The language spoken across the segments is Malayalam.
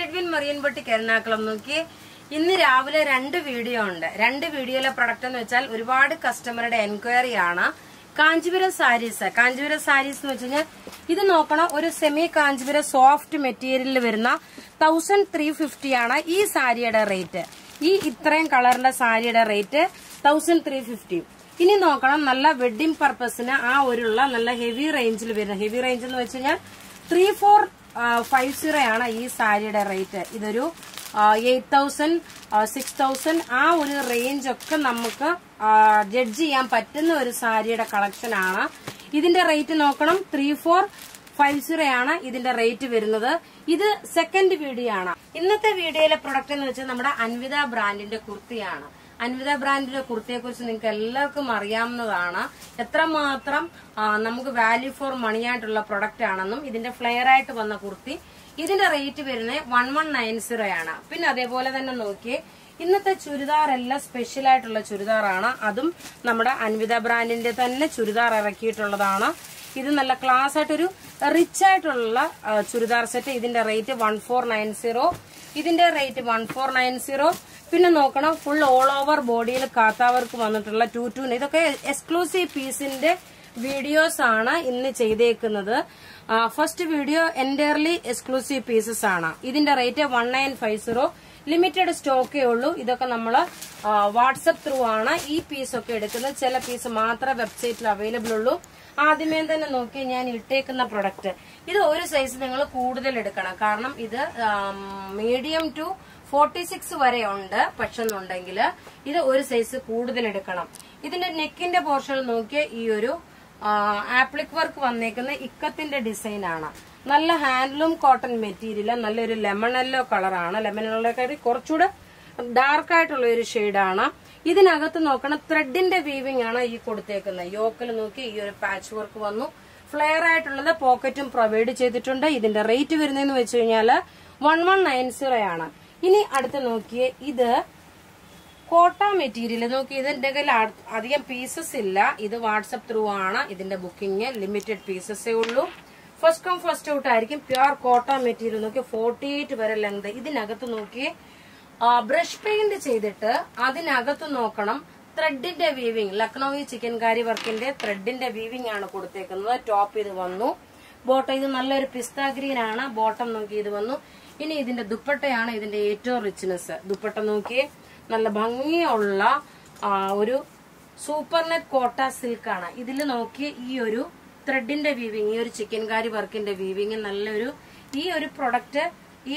Edwin Marian Batti Kernakulam നോക്കി ഇന്ന് രാവിലെ രണ്ട് വീഡിയോ ഉണ്ട്. രണ്ട് വീഡിയോയിലെ പ്രൊഡക്റ്റ് എന്ന് വെച്ചാൽ ഒരുപാട് കസ്റ്റമറുടെ എൻക്വയറി ആണ്. കാഞ്ചീപുരം സാരീസ് എന്ന് വെച്ചാൽ ഇത് നോക്കണം, ഒരു സെമി കാഞ്ചീപുരം സോഫ്റ്റ് മെറ്റീരിയലിൽ വരുന്ന 1350 ആണ് ഈ സാരിയുടെ റേറ്റ്. ഈ ഇത്രയും കളറിന്റെ സാരിയുടെ റേറ്റ് 1350. ഇനി നോക്കണം, നല്ല വെഡിങ് പർപ്പസിന് ആ ഒരുള്ള നല്ല ഹെവി റേഞ്ചിൽ വരുന്ന, ഹെവി റേഞ്ച് എന്ന് വെച്ച് കഴിഞ്ഞാൽ 3450 ആണ് ഈ സാരിയുടെ റേറ്റ്. ഇതൊരു 8000 6000 ആ ഒരു റേഞ്ച് ഒക്കെ നമുക്ക് ജഡ്ജ് ചെയ്യാൻ പറ്റുന്ന ഒരു സാരിയുടെ കളക്ഷൻ ആണ്. ഇതിന്റെ റേറ്റ് നോക്കണം, 3450 ആണ് ഇതിന്റെ റേറ്റ് വരുന്നത്. ഇത് സെക്കൻഡ് വീഡിയോ ആണ്. ഇന്നത്തെ വീഡിയോയിലെ പ്രൊഡക്റ്റ് എന്ന് വെച്ചാൽ നമ്മുടെ അൻവിത ബ്രാൻഡിന്റെ കുർത്തിയാണ്. അൻവിത ബ്രാൻഡിന്റെ കുർത്തിയെ കുറിച്ച് നിങ്ങൾക്ക് എല്ലാവർക്കും അറിയാവുന്നതാണ്. എത്രമാത്രം നമുക്ക് വാല്യൂ ഫോർ മണി ആയിട്ടുള്ള പ്രൊഡക്റ്റ് ആണെന്നും. ഇതിന്റെ ഫ്ലെയർ ആയിട്ട് വന്ന കുർത്തി ഇതിന്റെ റേറ്റ് വരുന്നത് 1190 ആണ്. പിന്നെ അതേപോലെ തന്നെ നോക്കിയേ, ഇന്നത്തെ ചുരിദാർ എല്ലാം സ്പെഷ്യൽ ആയിട്ടുള്ള ചുരിദാറാണ്. അതും നമ്മുടെ അൻവിത ബ്രാൻഡിന്റെ തന്നെ ചുരിദാർ ഇറക്കിയിട്ടുള്ളതാണ്. ഇത് നല്ല ക്ലാസ് ആയിട്ടൊരു റിച്ച് ആയിട്ടുള്ള ചുരിദാർ സെറ്റ്. ഇതിന്റെ റേറ്റ് 1490. ഇതിന്റെ റേറ്റ് 1490. പിന്നെ നോക്കണം, ഫുൾ ഓൾ ഓവർ ബോഡിയിൽ കാത്ത വർക്ക് വന്നിട്ടുള്ള 22. ഇതൊക്കെ എക്സ്ക്ലൂസീവ് പീസിന്റെ വീഡിയോസ് ആണ് ഇന്ന് ചെയ്തേക്കുന്നത്. First video entirely exclusive pieces ആണ്. ഇതിന്റെ റേറ്റ് 1950. ലിമിറ്റഡ് സ്റ്റോക്കേ ഉള്ളൂ. ഇതൊക്കെ നമ്മൾ വാട്സപ്പ് ത്രൂ ആണ് ഈ പീസൊക്കെ എടുക്കുന്നത്. ചില പീസ് മാത്രമേ വെബ്സൈറ്റിൽ അവൈലബിൾ ഉള്ളൂ. ആദ്യമേ തന്നെ നോക്കി ഞാൻ ഇട്ടേക്കുന്ന പ്രൊഡക്റ്റ്, ഇത് ഒരു സൈസ് നിങ്ങൾ കൂടുതൽ എടുക്കണം. കാരണം ഇത് മീഡിയം ടു 46 വരെ ഉണ്ട്. പക്ഷെന്നുണ്ടെങ്കിൽ ഇത് ഒരു സൈസ് കൂടുതൽ എടുക്കണം. ഇതിന്റെ നെക്കിന്റെ പോർഷൻ നോക്കിയ ഈ ഒരു ആപ്ലിക് വർക്ക് വന്നേക്കുന്ന ഇക്കത്തിന്റെ ഡിസൈൻ ആണ്. നല്ല ഹാൻഡ്ലൂം കോട്ടൺ മെറ്റീരിയൽ, നല്ലൊരു ലെമൺ യെല്ലോ കളറാണ്. ലെമൺ യെല്ലോ കുറച്ചുകൂടെ ഡാർക്ക് ആയിട്ടുള്ള ഒരു ഷെയ്ഡാണ്. ഇതിനകത്ത് നോക്കണം, ത്രെഡിന്റെ വീവിംഗ് ആണ് ഈ കൊടുത്തേക്കുന്നത്. യോക്കിൽ നോക്കി ഈ ഒരു പാച്ച് വർക്ക് വന്നു. ഫ്ലെയർ ആയിട്ടുള്ളത് പോക്കറ്റും പ്രൊവൈഡ് ചെയ്തിട്ടുണ്ട്. ഇതിന്റെ റേറ്റ് വരുന്നതെന്ന് വെച്ച് കഴിഞ്ഞാൽ 1190 ആണ്. ഇനി അടുത്ത് നോക്കിയേ, ഇത് കോട്ട മെറ്റീരിയൽ നോക്കി. ഇതിന്റെ കയ്യിൽ അധികം പീസസ് ഇല്ല. ഇത് വാട്സപ്പ് ത്രൂ ആണ് ഇതിന്റെ ബുക്കിംഗ്. ലിമിറ്റഡ് പീസസേ ഉള്ളൂ. ഫസ്റ്റ് കം ഫസ്റ്റ് ഔട്ട് ആയിരിക്കും. പ്യുർ കോട്ട മെറ്റീരിയൽ നോക്കി 48 വരെ ലെങ്ത്. ഇതിനകത്ത് നോക്കി ബ്രഷ് പെയിന്റ് ചെയ്തിട്ട് അതിനകത്ത് നോക്കണം ത്രെഡിന്റെ വീവിംഗ്, ലക്നൌവി ചിക്കൻകാരി വർക്കിന്റെ ത്രെഡിന്റെ വീവിംഗ് ആണ് കൊടുത്തേക്കുന്നത്. ടോപ്പ് ഇത് വന്നു. ബോട്ടം ഇത് നല്ലൊരു പിസ്ത ഗ്രീൻ ആണ്. ബോട്ടം നോക്കി ഇത് വന്നു. ഇനി ഇതിന്റെ ദുപ്പട്ടയാണ് ഇതിന്റെ ഏറ്റവും റിച്ച്നെസ്. ദുപ്പട്ട നോക്കി നല്ല ഭംഗിയുള്ള ഒരു സൂപ്പർ നെറ്റ് കോട്ട സിൽക്ക് ആണ്. ഇതിൽ നോക്കി ഈ ഒരു ത്രെഡിന്റെ വീവിംഗ്, ഈ ഒരു ചിക്കൻകാരി വർക്കിന്റെ വീവിംഗ്, നല്ലൊരു ഈ ഒരു പ്രൊഡക്റ്റ് ഈ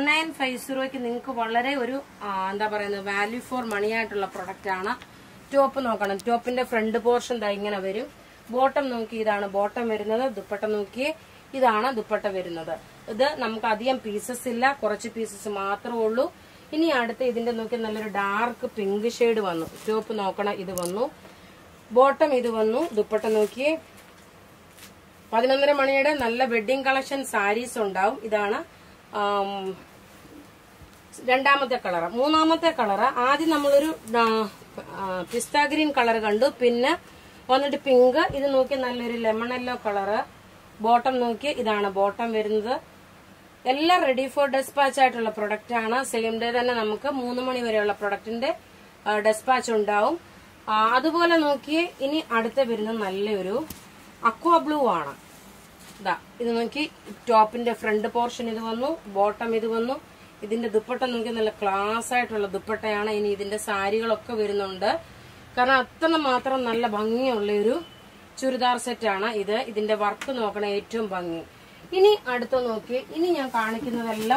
1950 നിങ്ങൾക്ക് വളരെ ഒരു എന്താ പറയുന്നത് വാല്യൂ ഫോർ മണി ആയിട്ടുള്ള പ്രൊഡക്റ്റ് ആണ്. ടോപ്പ് നോക്കണം, ടോപ്പിന്റെ ഫ്രണ്ട് പോർഷൻ ഇങ്ങനെ വരും. ബോട്ടം നോക്കി ഇതാണ് ബോട്ടം വരുന്നത്. ദുപ്പട്ട നോക്കി ഇതാണ് ദുപ്പട്ട വരുന്നത്. ഇത് നമുക്ക് അധികം പീസസ് ഇല്ല, കുറച്ച് പീസസ് മാത്രമേ ഉള്ളൂ. ഇനി അടുത്ത് ഇതിന്റെ നോക്കി നല്ലൊരു ഡാർക്ക് പിങ്ക് ഷെയ്ഡ് വന്നു. ടോപ്പ് നോക്കണം ഇത് വന്നു. ബോട്ടം ഇത് വന്നു. ദുപ്പട്ട നോക്കി 11:30 മണിയുടെ നല്ല വെഡിങ് കളക്ഷൻ സാരീസ് ഉണ്ടാവും. ഇതാണ് രണ്ടാമത്തെ കളറ്. മൂന്നാമത്തെ കളറ് ആദ്യം നമ്മളൊരു പിസ്ത ഗ്രീൻ കളർ കണ്ടു. പിന്നെ വന്നിട്ട് പിങ്ക്. ഇത് നോക്കി നല്ലൊരു ലെമൺ യെല്ലോ കളറ്. ബോട്ടം നോക്കി ഇതാണ് ബോട്ടം വരുന്നത്. എല്ലാം റെഡി ഫോർ ഡെസ്പാച്ച് ആയിട്ടുള്ള പ്രൊഡക്റ്റ് ആണ്. സെയിം ഡേ തന്നെ നമുക്ക് 3 മണി വരെയുള്ള പ്രൊഡക്റ്റിന്റെ ഡെസ്പാച്ച് ഉണ്ടാവും. അതുപോലെ നോക്കിയേ, ഇനി അടുത്ത വരുന്നത് നല്ലൊരു അക്വാ ബ്ലൂ ആണ്. ഇതാ ഇത് നോക്കി ടോപ്പിന്റെ ഫ്രണ്ട് പോർഷൻ ഇത് വന്നു. ബോട്ടം ഇത് വന്നു. ഇതിന്റെ ദുപ്പട്ട നോക്കി നല്ല ക്ലാസ് ആയിട്ടുള്ള ദുപ്പട്ടയാണ്. ഇനി ഇതിന്റെ സാരികളൊക്കെ വരുന്നുണ്ട്. കാരണം അത്ര മാത്രം നല്ല ഭംഗിയുള്ള ഒരു ചുരിദാർ സെറ്റ് ആണ് ഇത്. ഇതിന്റെ വർക്ക് നോക്കണം, ഏറ്റവും ഭംഗി. ഇനി അടുത്ത നോക്കി, ഇനി ഞാൻ കാണിക്കുന്നതെല്ലാം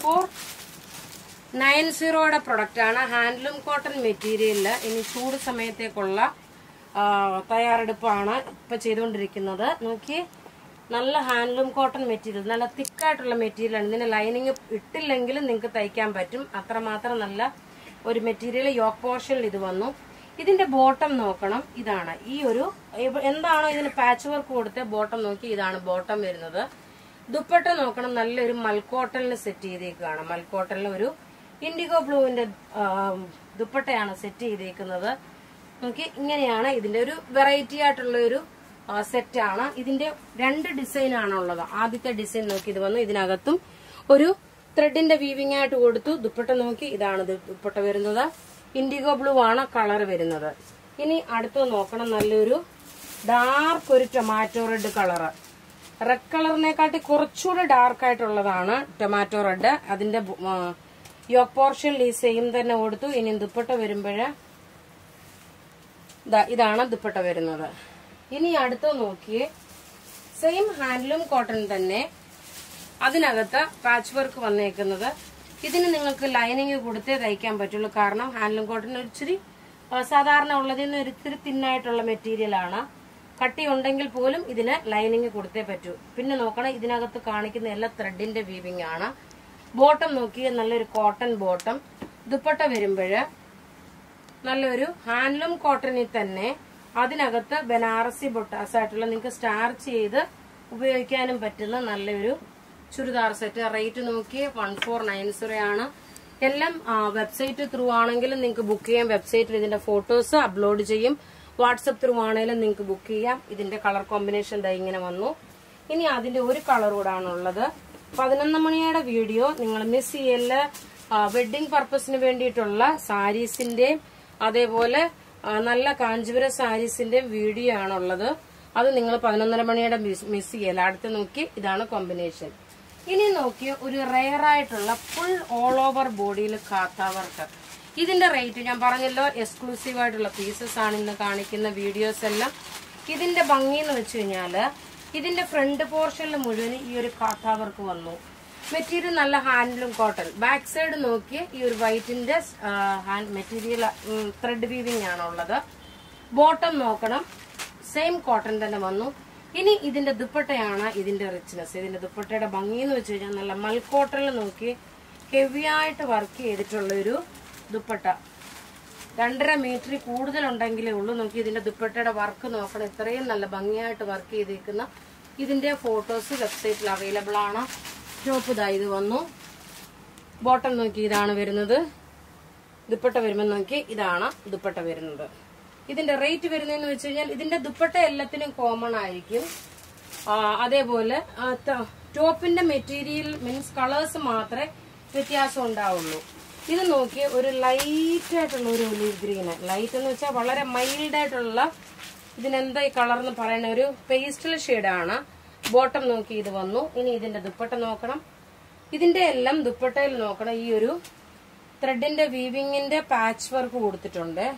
1490 പ്രൊഡക്റ്റ് ആണ്. ഹാൻഡ്ലൂം കോട്ടൺ മെറ്റീരിയലില് ഇനി ചൂട് സമയത്തേക്കുള്ള തയ്യാറെടുപ്പാണ് ഇപ്പൊ ചെയ്തുകൊണ്ടിരിക്കുന്നത്. നോക്കി നല്ല ഹാൻഡ്ലൂം കോട്ടൺ മെറ്റീരിയൽ, നല്ല തിക്കായിട്ടുള്ള മെറ്റീരിയലാണ്. ഇതിന് ലൈനിങ് ഇട്ടില്ലെങ്കിലും നിങ്ങൾക്ക് തയ്ക്കാൻ പറ്റും. അത്രമാത്രം നല്ല ഒരു മെറ്റീരിയൽ. യോക്ക് പോർഷനിൽ ഇത് വന്നു. ഇതിന്റെ ബോട്ടം നോക്കണം, ഇതാണ് ഈ ഒരു എന്താണോ ഇതിന് പാച്ച് വർക്ക് കൊടുത്ത ബോട്ടം നോക്കി ഇതാണ് ബോട്ടം വരുന്നത്. ദുപ്പട്ട നോക്കണം, നല്ലൊരു മൽക്കോട്ടനിൽ സെറ്റ് ചെയ്തേക്കാണ്. മൽക്കോട്ടനിൽ ഒരു ഇൻഡിഗോ ബ്ലൂവിന്റെ ദുപ്പട്ടയാണ് സെറ്റ് ചെയ്തേക്കുന്നത്. നോക്കി ഇങ്ങനെയാണ് ഇതിന്റെ ഒരു വെറൈറ്റി ആയിട്ടുള്ള ഒരു സെറ്റ് ആണ്. ഇതിന്റെ രണ്ട് ഡിസൈൻ ആണുള്ളത്. ആദ്യത്തെ ഡിസൈൻ നോക്കി ഇത് വന്നു. ഇതിനകത്തും ഒരു ത്രെഡിന്റെ വീവിംഗ് ആയിട്ട് കൊടുത്തു. ദുപ്പട്ട നോക്കി, ഇതാണ് ദുപ്പട്ട വരുന്നത്. ഇൻഡിഗോ ബ്ലൂ ആണ് കളർ വരുന്നത്. ഇനി അടുത്തത് നോക്കണം, നല്ലൊരു ഡാർക്ക് ഒരു ടൊമാറ്റോ റെഡ് കളറ്. റെഡ് കളറിനെക്കാട്ടി കുറച്ചുകൂടെ ഡാർക്ക് ആയിട്ടുള്ളതാണ് ടൊമാറ്റോ റെഡ്. അതിന്റെ യോക്ക് പോർഷനിൽ ഈ സെയിം തന്നെ കൊടുത്തു. ഇനി ദുപ്പട്ട വരുമ്പോഴ് ഇതാണ് ദുപ്പട്ട വരുന്നത്. ഇനി അടുത്ത് നോക്കിയേ, സെയിം ഹാൻഡ്ലൂം കോട്ടൺ തന്നെ, അതിനകത്ത് പാച്ച് വർക്ക് വന്നേക്കുന്നത്. ഇതിന് നിങ്ങൾക്ക് ലൈനിങ് കൊടുത്തേ തയ്ക്കാൻ പറ്റുള്ളൂ. കാരണം ഹാൻഡ്ലൂം കോട്ടൺ ഒരിച്ചിരി സാധാരണ ഉള്ളതിൽ നിന്ന് ഒരിത്തിരി തിന്നായിട്ടുള്ള മെറ്റീരിയൽ ആണ്. കട്ടി ഉണ്ടെങ്കിൽ പോലും ഇതിന് ലൈനിങ് കൊടുത്തേ പറ്റൂ. പിന്നെ നോക്കണം, ഇതിനകത്ത് കാണിക്കുന്ന എല്ലാ ത്രെഡിന്റെ വീവിംഗ് ആണ്. ബോട്ടം നോക്കിയ നല്ലൊരു കോട്ടൺ ബോട്ടം. ദുപ്പട്ട വരുമ്പോഴ് നല്ലൊരു ഹാൻഡ്ലൂം കോട്ടണിൽ തന്നെ അതിനകത്ത് ബനാറസി ബൊട്ടാസ് ആയിട്ടുള്ള നിങ്ങൾക്ക് സ്റ്റാർച്ച് ചെയ്ത് ഉപയോഗിക്കാനും പറ്റുന്ന നല്ലൊരു ചുരിദാർ സെറ്റ്. റേറ്റ് നോക്കി 1490 ആണ്. എല്ലാം വെബ്സൈറ്റ് ത്രൂ ആണെങ്കിലും നിങ്ങൾക്ക് ബുക്ക് ചെയ്യാം. വെബ്സൈറ്റിൽ ഇതിന്റെ ഫോട്ടോസ് അപ്ലോഡ് ചെയ്യും. വാട്സപ്പ് ത്രൂ ആണെങ്കിലും നിങ്ങൾക്ക് ബുക്ക് ചെയ്യാം. ഇതിന്റെ കളർ കോമ്പിനേഷൻ ഇങ്ങനെ വന്നു. ഇനി അതിന്റെ ഒരു കളർ കൂടാണുള്ളത്. 11 മണിയുടെ വീഡിയോ നിങ്ങൾ മിസ് ചെയ്യല്ല. വെഡിങ് പർപ്പസിന് വേണ്ടിയിട്ടുള്ള സാരീസിന്റെ അതേപോലെ നല്ല കാഞ്ചീപുരം സാരീസിന്റെ വീഡിയോ ആണുള്ളത്. അത് നിങ്ങൾ 11:30 മണിയുടെ മിസ് ചെയ്യല്ല. അടുത്ത് നോക്കി, ഇതാണ് കോമ്പിനേഷൻ. ഇനി നോക്കി ഒരു റെയർ ആയിട്ടുള്ള ഫുൾ ഓൾ ഓവർ ബോഡിയിൽ കാത്ത വർക്ക്. ഇതിന്റെ റേറ്റ് ഞാൻ പറഞ്ഞല്ലോ, എക്സ്ക്ലൂസീവ് ആയിട്ടുള്ള പീസസ് ആണ് ഇന്ന് കാണിക്കുന്ന വീഡിയോസ് എല്ലാം. ഇതിന്റെ ഭംഗി എന്ന് വെച്ച് കഴിഞ്ഞാല് ഇതിന്റെ ഫ്രണ്ട് പോർഷനിൽ മുഴുവൻ ഈ ഒരു കാത്ത വർക്ക് വന്നു. മെറ്റീരിയൽ നല്ല ഹാൻഡ്ലൂം കോട്ടൺ. ബാക്ക് സൈഡ് നോക്കി ഈ ഒരു വൈറ്റിന്റെ മെറ്റീരിയൽ ത്രെഡ് വീവിംഗ് ആണുള്ളത്. ബോട്ടം നോക്കണം, സെയിം കോട്ടൺ തന്നെ വന്നു. ഇനി ഇതിന്റെ ദുപ്പട്ടയാണ് ഇതിന്റെ റിച്ച്നെസ്. ഇതിന്റെ ദുപ്പട്ടയുടെ ഭംഗി എന്ന് വെച്ച് കഴിഞ്ഞാൽ നല്ല മൽക്കോട്ടണിൽ നോക്കി ഹെവി ആയിട്ട് വർക്ക് ചെയ്തിട്ടുള്ള ഒരു ദുപ്പട്ട. 2.5 മീറ്റർ കൂടുതലുണ്ടെങ്കിലേ ഉള്ളൂ. നോക്കി ഇതിന്റെ ദുപ്പട്ടയുടെ വർക്ക് നോക്കണം. ഇത്രയും നല്ല ഭംഗിയായിട്ട് വർക്ക് ചെയ്തിരിക്കുന്ന ഇതിന്റെ ഫോട്ടോസ് വെബ്സൈറ്റിൽ അവൈലബിൾ ആണ്. ടോപ്പ് ഇത് വന്നു. ബോട്ടം നോക്കി, ഇതാണ് വരുന്നത്. ദുപ്പട്ട വരുമ്പോൾ നോക്കി, ഇതാണ് ദുപ്പട്ട വരുന്നത്. ഇതിന്റെ റേറ്റ് വരുന്നതെന്ന് വെച്ച് കഴിഞ്ഞാൽ ഇതിന്റെ ദുപ്പട്ട എല്ലാത്തിനും കോമൺ ആയിരിക്കും. അതേപോലെ ടോപ്പിന്റെ മെറ്റീരിയൽ മീൻസ് കളേഴ്സ് മാത്രമേ വ്യത്യാസം ഉണ്ടാവുള്ളൂ. ഇത് നോക്കി ഒരു ലൈറ്റ് ആയിട്ടുള്ള ഒരു ഒലീവ് ഗ്രീന്. ലൈറ്റ് എന്ന് വെച്ചാൽ വളരെ മൈൽഡ് ആയിട്ടുള്ള, ഇതിനെന്താ ഈ കളർ എന്ന് പറയുന്ന ഒരു പേസ്റ്റൽ ഷെയ്ഡാണ്. ബോട്ടം നോക്കി ഇത് വന്നു. ഇനി ഇതിന്റെ ദുപ്പട്ട നോക്കണം. ഇതിന്റെ എല്ലാം ദുപ്പട്ടയിൽ നോക്കണം, ഈ ഒരു ത്രെഡിന്റെ വീവിങ്ങിന്റെ പാച്ച് വർക്ക് കൊടുത്തിട്ടുണ്ട്.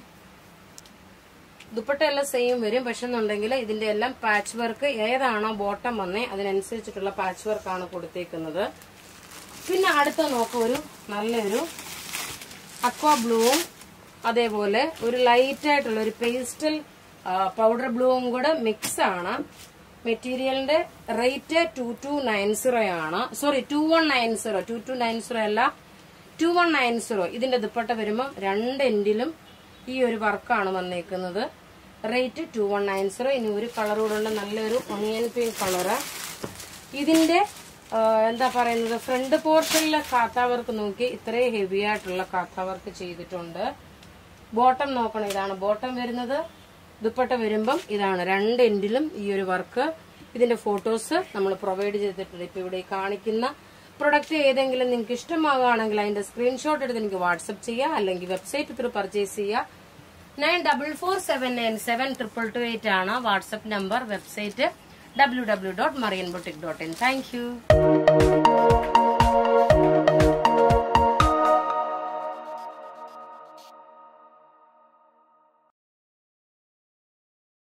ദുപ്പട്ട എല്ലാം സെയിം വരും. പക്ഷെ എന്നുണ്ടെങ്കിൽ ഇതിന്റെ എല്ലാം പാച്ച് വർക്ക് ഏതാണോ ബോട്ടം വന്നേ അതിനനുസരിച്ചിട്ടുള്ള പാച്ച് വർക്കാണ് കൊടുത്തേക്കുന്നത്. പിന്നെ അടുത്ത നോക്കാം, ഒരു നല്ലൊരു അക്വാ ബ്ലൂവും അതേപോലെ ഒരു ലൈറ്റ് ആയിട്ടുള്ള ഒരു പേസ്റ്റൽ പൗഡർ ബ്ലൂവും കൂടെ മിക്സ് ആണ്. മെറ്റീരിയലിന്റെ റേറ്റ് 2290 ആണ്. സോറി 2190. 2290 അല്ല, 2190. ഇതിന്റെ ദുപ്പട്ട വരുമ്പോൾ 2 എൻഡിലും ഈ ഒരു വർക്കാണ് വന്നേക്കുന്നത്. റേറ്റ് 2190. ഇനി ഒരു കളർ കൂടെ ഉണ്ട്, നല്ലൊരു ഒണിയൻ പിങ്ക് കളറ്. ഇതിന്റെ എന്താ പറയുന്നത്, ഫ്രണ്ട് പോർഷനിലെ കാത്ത വർക്ക് നോക്കി ഇത്രയും ഹെവി ആയിട്ടുള്ള കാത്ത വർക്ക് ചെയ്തിട്ടുണ്ട്. ബോട്ടം നോക്കണം, ഇതാണ് ബോട്ടം വരുന്നത്. ദുപ്പട്ട വരുമ്പം ഇതാണ് 2 എൻഡിലും ഈ ഒരു വർക്ക്. ഇതിന്റെ ഫോട്ടോസ് നമ്മൾ പ്രൊവൈഡ് ചെയ്തിട്ടുണ്ട്. ഇപ്പൊ ഇവിടെ കാണിക്കുന്ന പ്രൊഡക്റ്റ് ഏതെങ്കിലും നിങ്ങൾക്ക് ഇഷ്ടമാകുകയാണെങ്കിൽ അതിന്റെ സ്ക്രീൻഷോട്ട് എടുത്ത് എനിക്ക് വാട്സ്ആപ്പ് ചെയ്യുക, അല്ലെങ്കിൽ വെബ്സൈറ്റ് ത്രൂ പർച്ചേസ് ചെയ്യുക. 9447972228 ആണ് WhatsApp number. Website www.marianboutique.in. Thank U.